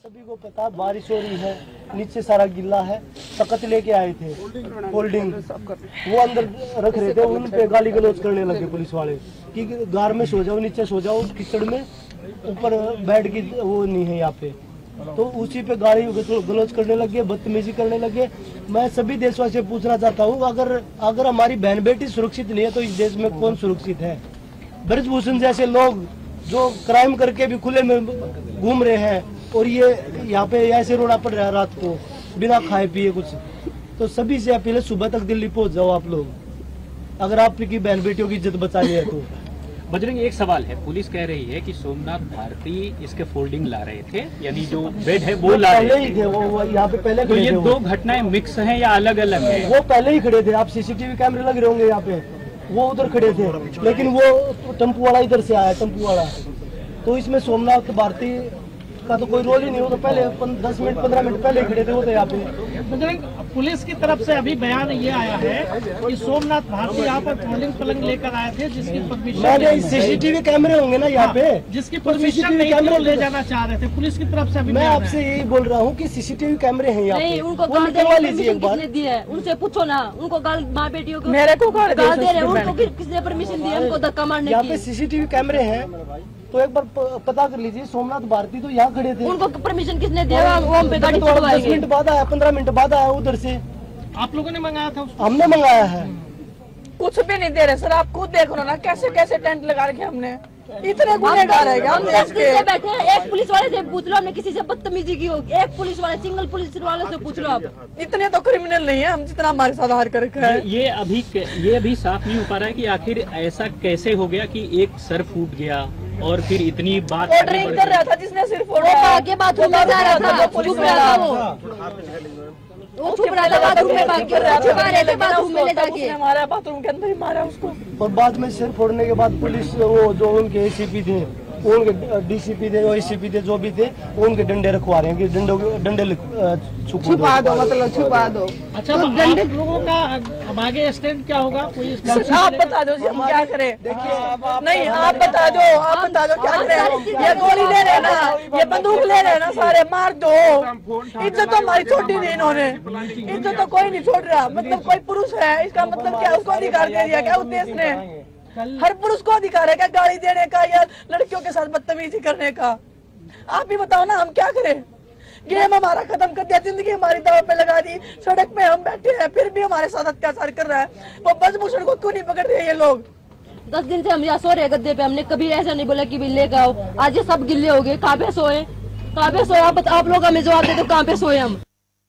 सभी को पता बारिश हो रही है, नीचे सारा गिल्ला है। तख्त लेके आए थे होल्डिंग, वो अंदर रख रहे थे, उन पे गाली गलौज करने लगे पुलिस वाले कि गार में सो जाओ, नीचे सो जाओ, कीचड़ में, ऊपर बेड की वो नहीं है यहाँ पे। तो उसी पे गाली गलौज करने लगे, बदतमीजी करने लगे। मैं सभी देशवासियों से पूछना चाहता हूँ, अगर हमारी बहन बेटी सुरक्षित नहीं है तो इस देश में कौन सुरक्षित है? ब्रजभूषण जैसे लोग जो क्राइम करके भी खुले में घूम रहे हैं और ये यहाँ पे ऐसे रोना पड़ रहा है रात को बिना खाए पिए कुछ। तो सभी से अपील है, सुबह तक दिल्ली पहुंच जाओ आप लोग, अगर आपकी बहन बेटियों की इज्जत बचानी है तो। बजरंग, एक सवाल है, पुलिस कह रही है कि सोमनाथ भारती इसके फोल्डिंग ला रहे थे, यानी जो बेड है वो ला रहे थे। वो यहाँ पे पहले तो ये दो घटनाएं मिक्स हैं या अलग अलग है? वो पहले ही खड़े थे, आप सीसीटीवी कैमरे लग रहे होंगे यहाँ पे, वो उधर खड़े थे, लेकिन वो टेम्पू वाला इधर से आया, टेम्पू वाला। तो इसमें सोमनाथ भारती का तो कोई रोल ही नहीं, वो तो पहले 10 मिनट 15 मिनट पहले खड़े थे वो तो यहाँ पे। पुलिस की तरफ से अभी बयान ये आया है कि सोमनाथ भारती यहाँ पर फोल्डिंग पलंग लेकर आए थे, जिसकी परमिशन सीसीटीवी कैमरे होंगे ना यहाँ पे, जिसकी परमिशन नहीं थी, वो ले जाना चाह रहे थे पुलिस की तरफ से। अभी मैं आपसे यही बोल रहा हूँ कि सीसीटीवी कैमरे हैं यहाँ पे, उनको गाल देने लीजिए एक बार, उनसे पूछो ना, उनको गाल माँ बेटियों को मेरे को गाल दे रहे हैं, उनको किसने परमिशन दी हमको धक्का मारने की? यहाँ पे सीसीटीवी कैमरे हैं तो एक बार पता कर लीजिए। सोमनाथ भारती तो यहाँ खड़े थे, उनको परमिशन किसने दिया? वो हम पे गाड़ी 10 मिनट बाद आया, 15 मिनट बाद आया उधर से। आप लोगों ने मंगाया था उसको? हमने मंगाया है। कुछ भी नहीं दे रहे सर, आप खुद देख लो ना कैसे कैसे टेंट लगा रखे हमने। इतने गुनहगार है हम देश के। बैठे हैं, एक पुलिस वाले से पूछ लो, हमने किसी से बदतमीजी की होगी? एक पुलिस वाले, सिंगल पुलिस वाले से पूछ लो आप। इतने तो क्रिमिनल नहीं है हम जितना हमारे साथ हार कर रखा है। ये अभी साफ नहीं हो पा रहा है कि आखिर ऐसा कैसे हो गया कि एक सर फूट गया और फिर इतनी बात ड्रिंक कर रहा था जिसने सिर्फ आगे बाथरूम में जा रहा था, पुलिस वाला वो छुप रहा था बाथरूम में, छुपा रहे थे बाथरूम में ले जाके, हमारा बाथरूम के अंदर ही मारा उसको। और बाद में सिर फोड़ने के बाद पुलिस वो जो उनके एसीपी थे, उनके डीसीपी थे, एसीपी थे, जो भी थे, उनके डंडे रखवा रहे हैं कि डंडे छुपा दो, मतलब छुपा दो। अच्छा, तो आप लोगों का अब आगे स्टैंड क्या होगा? कोई आप बता दो हम क्या करें? नहीं आप बता दो, आप बता दो क्या करें? ये गोली ले रहे ना, ये बंदूक ले रहे ना, सारे मार दो। इज्जत तो हमारी छोड़ी नहीं इन्होंने, इज्जत तो कोई नहीं छोड़ रहा। मतलब कोई पुरुष है, इसका मतलब क्या उसको अधिकार दे दिया क्या उस देश ने? हर पुरुष को अधिकार है क्या गाली देने का या लड़कियों के साथ बदतमीजी करने का? आप ही बताओ ना हम क्या करें? गेम हमारा खत्म कर दिया, जिंदगी हमारी दाव पे लगा दी, सड़क पे हम बैठे हैं फिर भी हमारे साथ अत्याचार कर रहा है। वो ब्रजभूषण को क्यों नहीं पकड़ रहे ये लोग? 10 दिन से हम यहाँ सो रहे गद्दे पे, हमने कभी ऐसा नहीं बोला कि ले आओ। आज ये सब गिल्ले हो गए, कहाँ पे सोए, कहाँ पे सोए? आप लोग हमें जवाब दे दो, कहाँ पे सोए हम?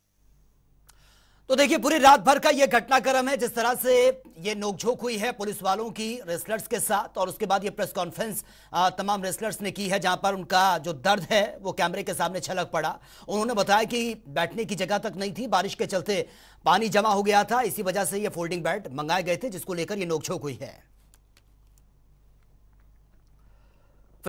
तो देखिए पूरी रात भर का ये घटनाक्रम है, जिस तरह से ये नोकझोंक हुई है पुलिस वालों की रेसलर्स के साथ, और उसके बाद ये प्रेस कॉन्फ्रेंस तमाम रेसलर्स ने की है, जहां पर उनका जो दर्द है वो कैमरे के सामने छलक पड़ा। उन्होंने बताया कि बैठने की जगह तक नहीं थी, बारिश के चलते पानी जमा हो गया था, इसी वजह से ये फोल्डिंग बेड मंगाए गए थे, जिसको लेकर ये नोकझोंक हुई है।